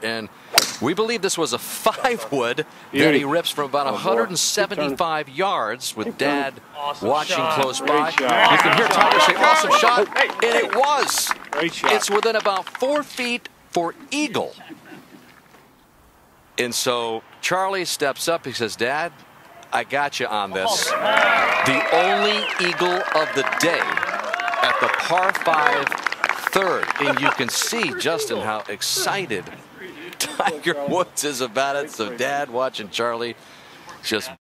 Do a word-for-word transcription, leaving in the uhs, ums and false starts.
and we believe this was a five-wood that he rips from about one hundred seventy-five yards with Dad awesome watching shot. close Great by. shot. You can hear Tiger say, awesome shot, and it was. Great shot. It's within about four feet for eagle. And so Charlie steps up. He says, Dad, I got you on this. The only eagle of the day at the par five third. And you can see, Justin, how excited Tiger Woods is about it. So Dad watching Charlie just